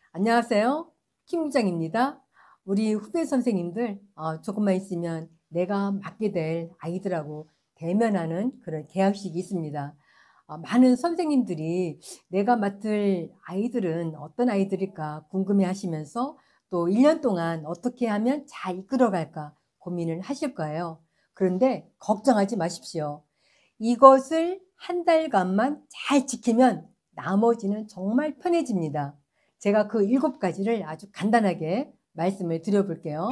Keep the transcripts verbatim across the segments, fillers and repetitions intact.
안녕하세요. 김 부장입니다. 우리 후배 선생님들 어, 조금만 있으면 내가 맡게 될 아이들하고 대면하는 그런 계약식이 있습니다. 어, 많은 선생님들이 내가 맡을 아이들은 어떤 아이들일까 궁금해 하시면서 또 일 년 동안 어떻게 하면 잘 이끌어갈까 고민을 하실 거예요. 그런데 걱정하지 마십시오. 이것을 한 달간만 잘 지키면 나머지는 정말 편해집니다. 제가 그 일곱 가지를 아주 간단하게 말씀을 드려볼게요.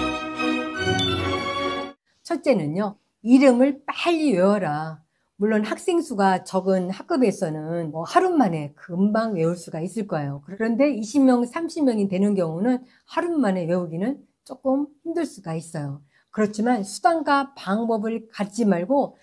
첫째는요, 이름을 빨리 외워라. 물론 학생 수가 적은 학급에서는 뭐 하루 만에 금방 외울 수가 있을 거예요. 그런데 이십 명, 삼십 명이 되는 경우는 하루 만에 외우기는 조금 힘들 수가 있어요. 그렇지만 수단과 방법을 갖지 말고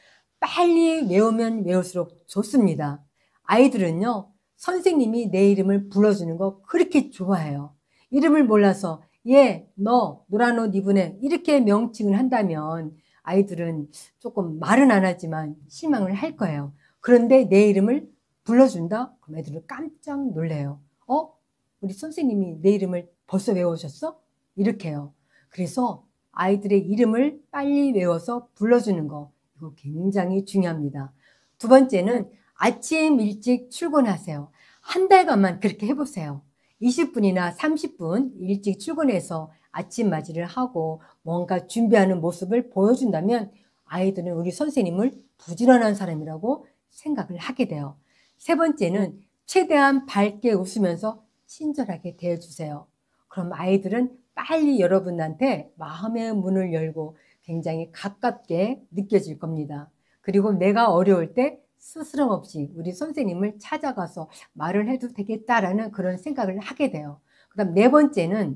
빨리 외우면 외울수록 좋습니다. 아이들은요, 선생님이 내 이름을 불러주는 거 그렇게 좋아해요. 이름을 몰라서 얘, 너, 노란 옷 입은 애 이렇게 명칭을 한다면 아이들은 조금 말은 안 하지만 실망을 할 거예요. 그런데 내 이름을 불러준다? 그럼 애들은 깜짝 놀래요. 어? 우리 선생님이 내 이름을 벌써 외우셨어? 이렇게 해요. 그래서 아이들의 이름을 빨리 외워서 불러주는 거 이거 굉장히 중요합니다. 두 번째는 아침 일찍 출근하세요. 한 달간만 그렇게 해보세요. 이십 분이나 삼십 분 일찍 출근해서 아침 맞이를 하고 뭔가 준비하는 모습을 보여준다면 아이들은 우리 선생님을 부지런한 사람이라고 생각을 하게 돼요. 세 번째는 최대한 밝게 웃으면서 친절하게 대해주세요. 그럼 아이들은 빨리 여러분한테 마음의 문을 열고 굉장히 가깝게 느껴질 겁니다. 그리고 내가 어려울 때 스스럼 없이 우리 선생님을 찾아가서 말을 해도 되겠다라는 그런 생각을 하게 돼요. 그 다음 네 번째는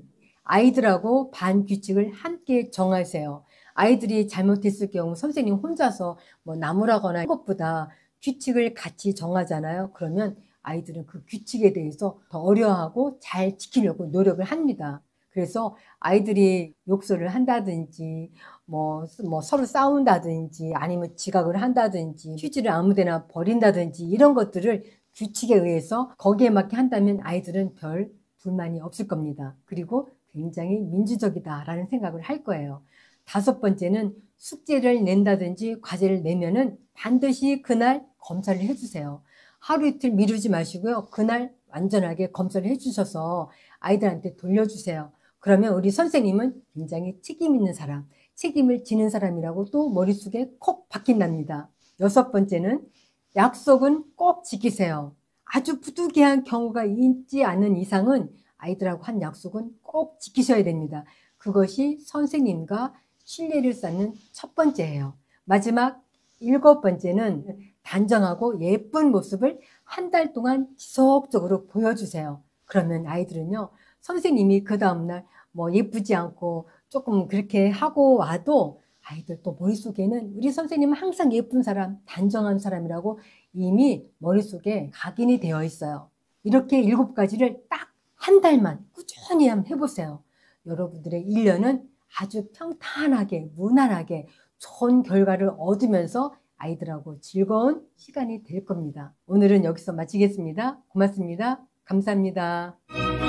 아이들하고 반 규칙을 함께 정하세요. 아이들이 잘못했을 경우 선생님 혼자서 뭐 나무라거나 한 것보다 규칙을 같이 정하잖아요. 그러면 아이들은 그 규칙에 대해서 더 어려워하고 잘 지키려고 노력을 합니다. 그래서 아이들이 욕설을 한다든지 뭐, 뭐 서로 싸운다든지 아니면 지각을 한다든지 휴지를 아무데나 버린다든지 이런 것들을 규칙에 의해서 거기에 맞게 한다면 아이들은 별 불만이 없을 겁니다. 그리고 굉장히 민주적이다라는 생각을 할 거예요. 다섯 번째는 숙제를 낸다든지 과제를 내면은 반드시 그날 검사를 해주세요. 하루 이틀 미루지 마시고요. 그날 완전하게 검사를 해주셔서 아이들한테 돌려주세요. 그러면 우리 선생님은 굉장히 책임 있는 사람, 책임을 지는 사람이라고 또 머릿속에 콕 박힌답니다. 여섯 번째는 약속은 꼭 지키세요. 아주 부득이한 경우가 있지 않은 이상은 아이들하고 한 약속은 꼭 지키셔야 됩니다. 그것이 선생님과 신뢰를 쌓는 첫 번째예요. 마지막 일곱 번째는 단정하고 예쁜 모습을 한 달 동안 지속적으로 보여주세요. 그러면 아이들은요, 선생님이 그 다음날 뭐 예쁘지 않고 조금 그렇게 하고 와도 아이들 또 머릿속에는 우리 선생님은 항상 예쁜 사람, 단정한 사람이라고 이미 머릿속에 각인이 되어 있어요. 이렇게 일곱 가지를 딱 한 달만 꾸준히 한번 해보세요. 여러분들의 일 년은 아주 평탄하게, 무난하게 좋은 결과를 얻으면서 아이들하고 즐거운 시간이 될 겁니다. 오늘은 여기서 마치겠습니다. 고맙습니다. 감사합니다.